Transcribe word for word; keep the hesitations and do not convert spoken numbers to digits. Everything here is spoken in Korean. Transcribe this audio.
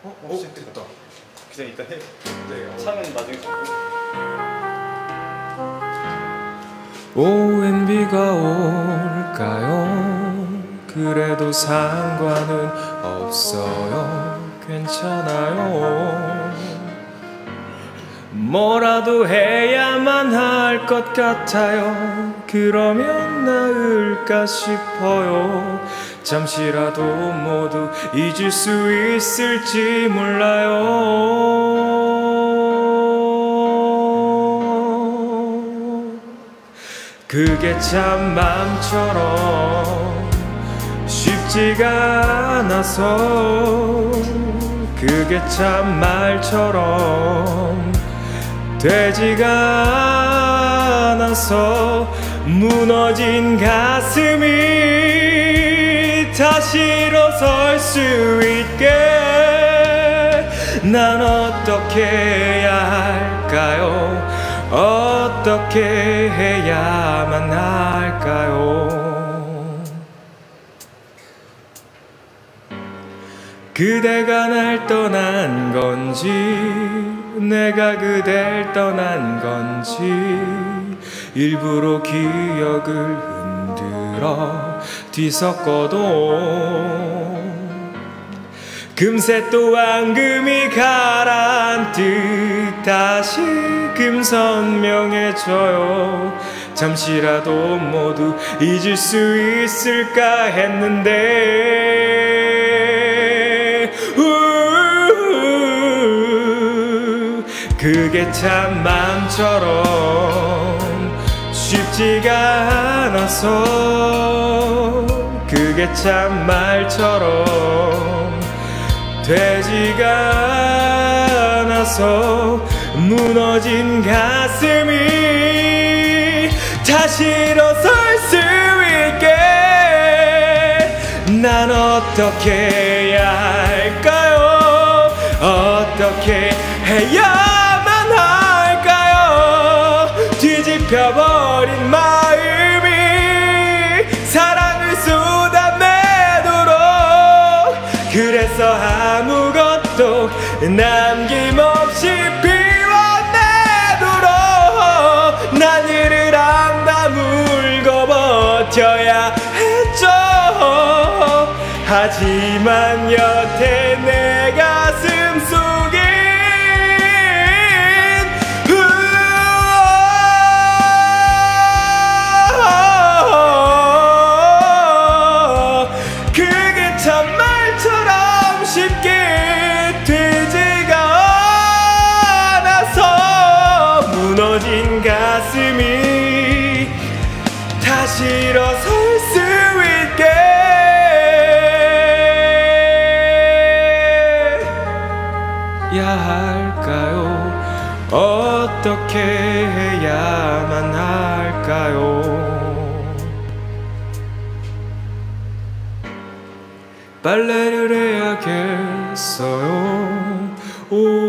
어? 어? 됐다. 그냥 이따 해. 네. 차면 나중에 잡고. 오엔비가 올까요? 그래도 상관은 없어요. 괜찮아요. 뭐라도 해야만 할 것 같아요. 그러면 나을까 싶어요. 잠시라도 모두 잊을 수 있을지 몰라요. 그게 참 맘처럼 쉽지가 않아서, 그게 참 말처럼 되지가 않아서, 무너진 가슴이 다시 일어설 수 있게 난 어떻게 해야 할까요? 어떻게 해야만 할까요? 그대가 날 떠난 건지 내가 그댈 떠난 건지 일부러 기억을 흔들어 뒤섞어도 금세 또 앙금이 가라앉듯 다시 금선명해져요. 잠시라도 모두 잊을 수 있을까 했는데 우우우 그게 참 맘처럼 쉽지가 않아서, 그게 참 말처럼 되지가 않아서, 무너진 가슴이 다시 일어설 수 있게 난 어떻게 해야 할까요? 어떻게 해야만 할까요? 뒤집혀버린 마음이 사랑을 쏟아내도록, 그래서 아무것도 남김없이 비워내도록 난 이를 앙다물고 버텨야 했죠. 하지만 여태 내 가슴 속에 그게 참 말처럼 쉽게 되지가 않아서, 무너진 가슴이 다시 일어설 수 있게 야 할까요? 어떻게 해야만 할까요? 빨래를 해야겠어요. 오